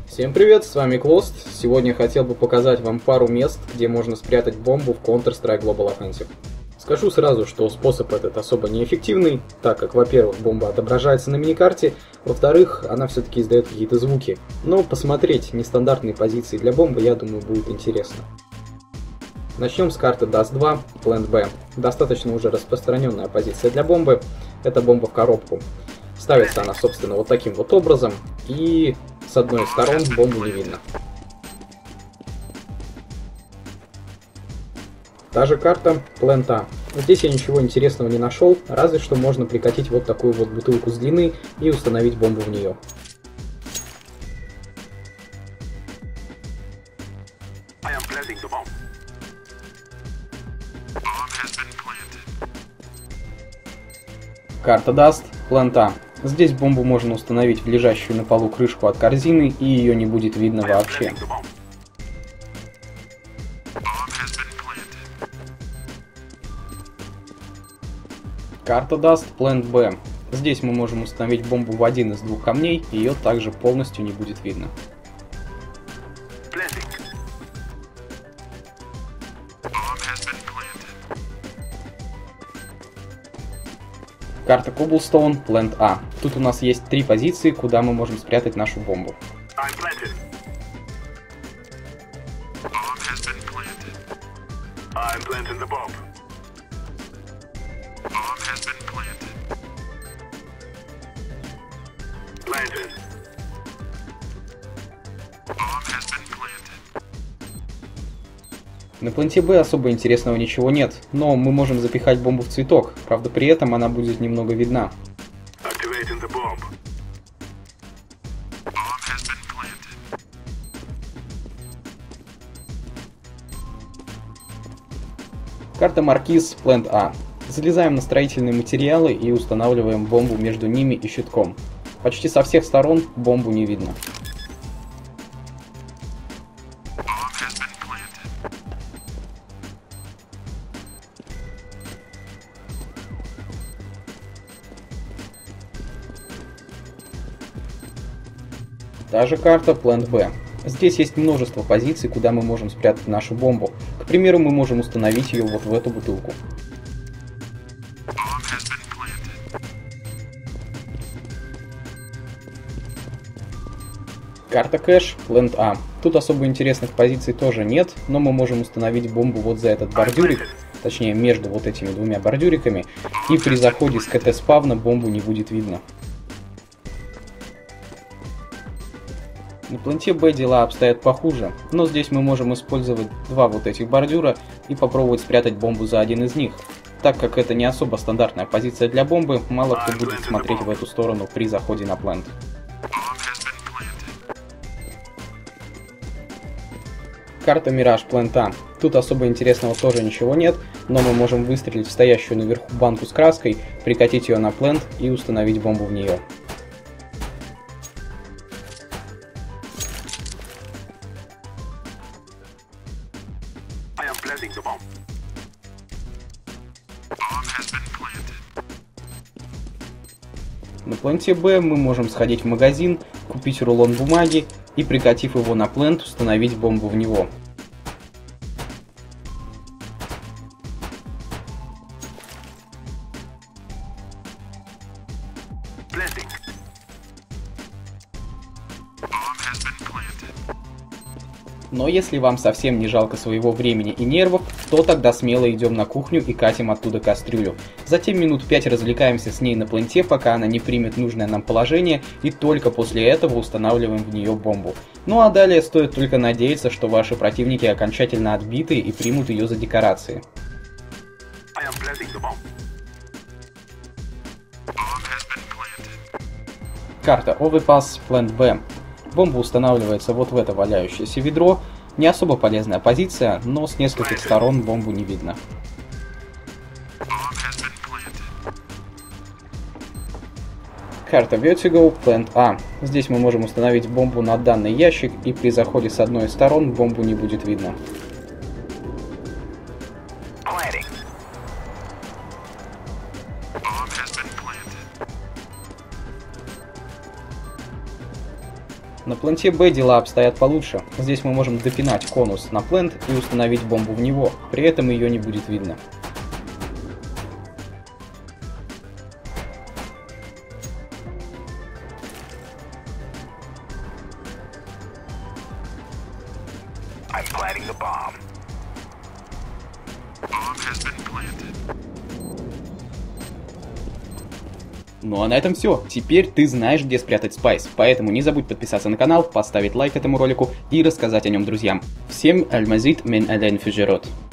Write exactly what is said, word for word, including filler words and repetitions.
Всем привет, с вами Clost. Сегодня я хотел бы показать вам пару мест, где можно спрятать бомбу в Counter-Strike Global Offensive. Скажу сразу, что способ этот особо неэффективный, так как, во-первых, бомба отображается на миникарте, во-вторых, она все-таки издает какие-то звуки. Но посмотреть нестандартные позиции для бомбы, я думаю, будет интересно. Начнем с карты даст два, Plant B. Достаточно уже распространенная позиция для бомбы. Это бомба в коробку. Ставится она, собственно, вот таким вот образом, и с одной из сторон бомбу не видно. Та же карта Plant A. Здесь я ничего интересного не нашел, разве что можно прикатить вот такую вот бутылку с длины и установить бомбу в нее. Карта Dust, Plant A. Здесь бомбу можно установить в лежащую на полу крышку от корзины, и ее не будет видно вообще. Карта Dust, Plant B. Здесь мы можем установить бомбу в один из двух камней, и ее также полностью не будет видно. Карта Cobblestone, Plant A. Тут у нас есть три позиции, куда мы можем спрятать нашу бомбу. На Plant B особо интересного ничего нет, но мы можем запихать бомбу в цветок, правда при этом она будет немного видна. Карта Marquis, Plant A. Залезаем на строительные материалы и устанавливаем бомбу между ними и щитком. Почти со всех сторон бомбу не видно. Та же карта Plant B. Здесь есть множество позиций, куда мы можем спрятать нашу бомбу. К примеру, мы можем установить ее вот в эту бутылку. Карта Cache, Plant A. Тут особо интересных позиций тоже нет, но мы можем установить бомбу вот за этот бордюрик, точнее между вот этими двумя бордюриками, и при заходе с КТ спавна бомбу не будет видно. На Plant B дела обстоят похуже, но здесь мы можем использовать два вот этих бордюра и попробовать спрятать бомбу за один из них. Так как это не особо стандартная позиция для бомбы, мало кто будет смотреть в эту сторону при заходе на Plant. Карта Mirage, Plant A. Тут особо интересного тоже ничего нет, но мы можем выстрелить в стоящую наверху банку с краской, прикатить ее на Plant и установить бомбу в нее. На Plant B мы можем сходить в магазин, купить рулон бумаги и, прикатив его на Plant, установить бомбу в него. Но если вам совсем не жалко своего времени и нервов, то тогда смело идем на кухню и катим оттуда кастрюлю. Затем минут пять развлекаемся с ней на пленте, пока она не примет нужное нам положение, и только после этого устанавливаем в нее бомбу. Ну а далее стоит только надеяться, что ваши противники окончательно отбиты и примут ее за декорации. Карта Overpass, Plant B. Бомба устанавливается вот в это валяющееся ведро. Не особо полезная позиция, но с нескольких сторон бомбу не видно. Карта Vertigo, Plant A. Здесь мы можем установить бомбу на данный ящик, и при заходе с одной из сторон бомбу не будет видно. На пленте Б дела обстоят получше. Здесь мы можем допинать конус на плент и установить бомбу в него, при этом ее не будет видно. I'm planting the bomb. Bomb has been planted. Ну а на этом все. Теперь ты знаешь, где спрятать спайс. Поэтому не забудь подписаться на канал, поставить лайк этому ролику и рассказать о нем друзьям. Всем аль-мазид мин ален фюджерот.